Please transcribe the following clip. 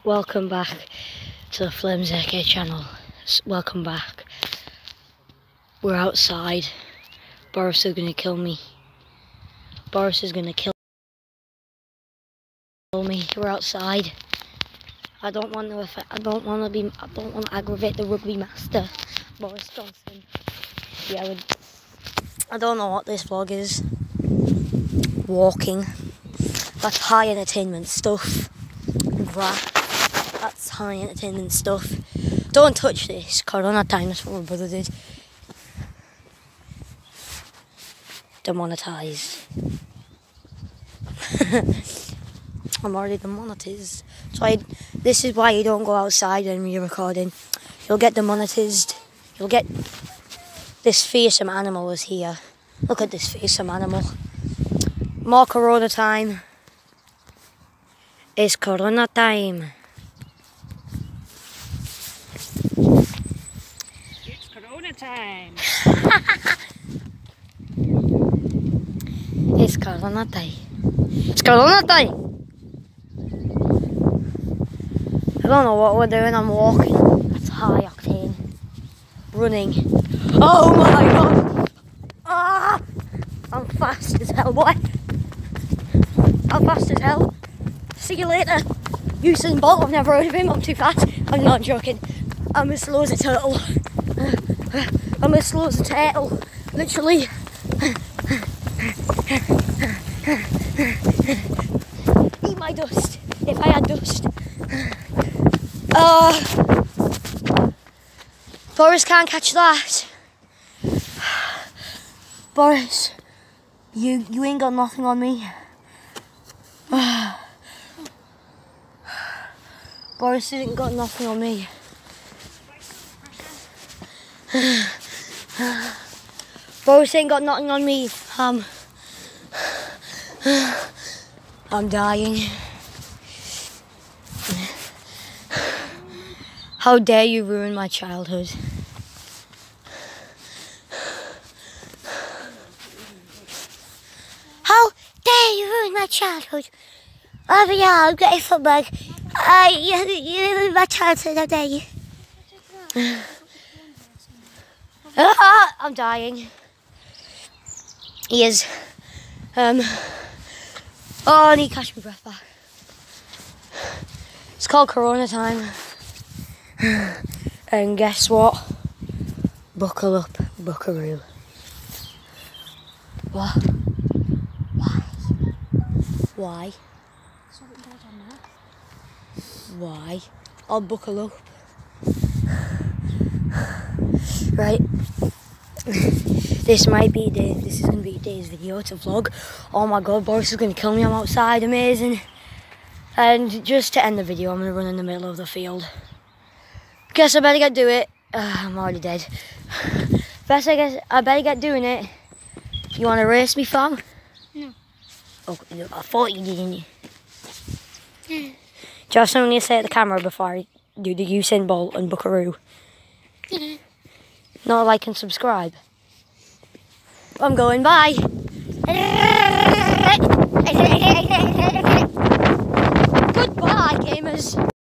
Welcome back to the Flames AK channel. Welcome back. We're outside. Boris is gonna kill me. Boris is gonna kill me. We're outside. I don't want to aggravate the rugby master, Boris Johnson. Yeah, I don't know what this vlog is. Walking. That's high entertainment stuff. That's high entertainment stuff. Don't touch this. Corona time, that's what my brother did. Demonetized. I'm already demonetized. So this is why you don't go outside when you're recording. You'll get demonetized. You'll get... This fearsome animal is here. Look at this fearsome animal. More Corona time. It's Corona time. It's Corona time. It's Corona time. It's Corona time. I don't know what we're doing. I'm walking. That's high octane. Running. Oh my god! Ah! I'm fast as hell, boy. I'm fast as hell. See you later. Usain Bolt, I've never heard of him. I'm too fast. I'm not joking. I'm as slow as a turtle. I'm as slow as a turtle. Literally. Eat my dust. If I had dust. Boris can't catch that. Boris, you ain't got nothing on me. Boris ain't got nothing on me. Boris ain't got nothing on me. I'm dying. How dare you ruin my childhood? How dare you ruin my childhood? Oh yeah, I'll get a foot bag. You ruined my childhood, how dare you? I'm dying. He is. I need to catch my breath back. It's called Corona time. And guess what? Buckle up, buckaroo. What? Why? Why? I'll buckle up. Right. This is gonna be today's video to vlog. Oh my god, Boris is gonna kill me. I'm outside, amazing. And just to end the video, I'm gonna run in the middle of the field. Guess I better get do it. I'm already dead. Best I guess I better get doing it. You wanna race me, fam? No. Oh, I thought you did, didn't you? Yeah. Just something to say at the camera before I do the Usain Bolt and Buckaroo. Yeah. Not like and subscribe. I'm going, bye. Goodbye, gamers.